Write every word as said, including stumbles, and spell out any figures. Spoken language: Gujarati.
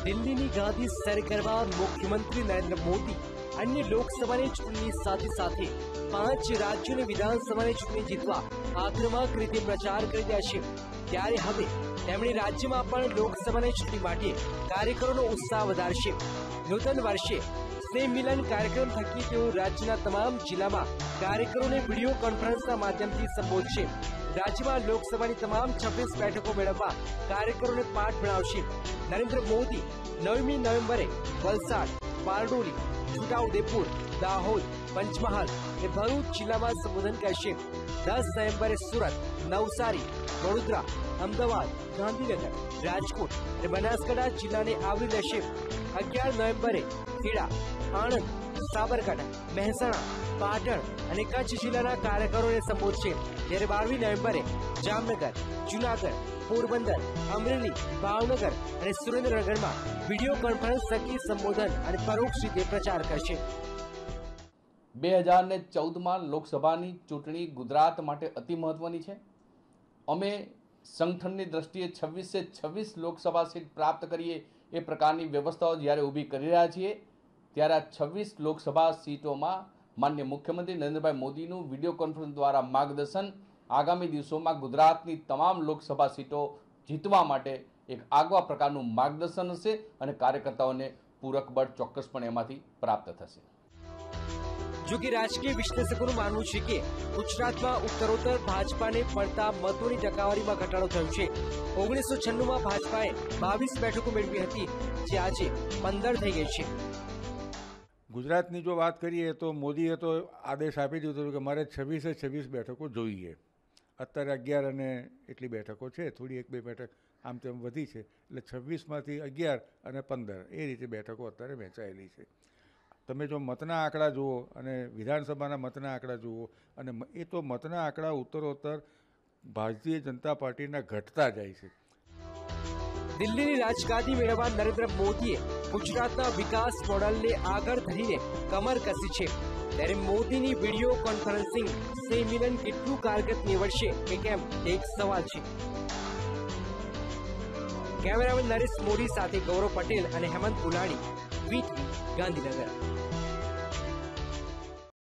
દિલ્હીની ગાદી સર કરવા મુખ્યમંત્રી નરેન્દ્ર મોદી અન્ય લોકસભાની ચૂંટણી સાથે સાથે પાંચ રાજ્યોની વિધાનસભાની ચૂંટણી જીતવા આક્રમક રીતે પ્રચાર કરી રહ્યા છે। ત્યારે હવે તેમણે રાજ્યમાં પણ લોકસભાની ચૂંટણી માટે કાર્યકરોનો ઉત્સાહ વધારશે। નૂતન વર્ષે સ્નેહ મિલન કાર્યક્રમ થકી તેઓ રાજ્યના તમામ જિલ્લામાં કાર્યકરોને વિડીયો કોન્ફરન્સના માધ્યમથી સંબોધશે। રાજ્યમાં લોકસભાની તમામ છવ્વીસ બેઠકો મેળવવા કાર્યકરોને પાઠ ભણાવશે। નરેન્દ્ર મોદી નવમી નવેમ્બરે વલસાડ, બારડોલી, છોટાઉદેપુર, દાહોદ, પંચમહાલ અને ભરૂચ જિલ્લામાં સંબોધન કરશે। દસ નવેમ્બરે સુરત, નવસારી, વડોદરા, અમદાવાદ, ગાંધીનગર, રાજકોટ અને બનાસકાંઠા જિલ્લાને આવરી લેશે। અગિયાર નવેમ્બરે ખેડા, આણંદ, સાબરકાંઠા, મહેસાણા, પાટણ અને કચ્છ જિલ્લાના કાર્યકરોને સંબોધશે। જ્યારે બારમી નવેમ્બરે જામનગર, જૂનાગઢ, પોરબંદર, અમરેલી, ભાવનગર અને સુરેન્દ્રનગરમાં વિડીયો કોન્ફરન્સ થકી સંબોધન અને પરોક્ષ રીતે પ્રચાર કરશે। બે હજાર ને ચૌદમાં લોકસભાની ચૂંટણી ગુજરાત માટે અતિ મહત્વની છે। અમે સંગઠનની દ્રષ્ટિએ છવ્વીસે છવ્વીસ લોકસભા સીટ પ્રાપ્ત કરીએ એ પ્રકારની વ્યવસ્થાઓ જ્યારે ઊભી કરી રહ્યા છીએ ત્યારે આ છવ્વીસ લોકસભા સીટોમાં માન્ય મુખ્યમંત્રી નરેન્દ્રભાઈ મોદીનું વિડીયો કોન્ફરન્સ દ્વારા માર્ગદર્શન આગામી દિવસોમાં ગુજરાતની તમામ લોકસભા સીટો જીતવા માટે એક આગવા પ્રકારનું માર્ગદર્શન હશે અને કાર્યકર્તાઓને પૂરક બળ ચોક્કસપણે એમાંથી પ્રાપ્ત થશે। જો કે રાજકીય વિશ્લેષકોનું માનવું છે કે ગુજરાતમાં ઉત્તરોત્તર ભાજપાને મળતા મતોની ટકાવારીમાં ઘટાડો થયો છે। ઓગણીસો છન્નુમાં ભાજપાએ બાવીસ બેઠકો મેળવી હતી, જે આજે પંદર થઈ ગઈ છે। ગુજરાતની જો વાત કરીએ તો મોદીએ તો આદેશ આપી દીધો હતો કે મારે છવ્વીસે છવ્વીસ બેઠકો જોઈએ। અત્યારે અગિયાર અને એટલી બેઠકો છે, થોડી એક બે બેઠક આમ તેમ વધી છે, એટલે છવ્વીસમાંથી અગિયાર અને પંદર એ રીતે બેઠકો અત્યારે વહેંચાયેલી છે। તમે જો મતના આંકડા જુઓ અને વિધાનસભાના મતના આંકડા જુઓ અને એ તો મતના આંકડા ઉત્તરોત્તર ભારતીય જનતા પાર્ટીના ઘટતા જાય છે। દિલ્હીની રાજગાદી મેળવવા નરેન્દ્ર મોદીએ ગુજરાતના વિકાસ મોડલને આગળ ધરીને કમર કસી છે। ત્યારે મોદીની વિડીયો કોન્ફરન્સિંગ સ્નેહ મિલન કેટલું કારગત નીવડશે કે કેમ એક સવાલ છે। કેમેરામેન નરેશ મોદી સાથે ગૌરવ પટેલ અને હેમંત ગુલાણી, વીટીવી, ગાંધીનગર।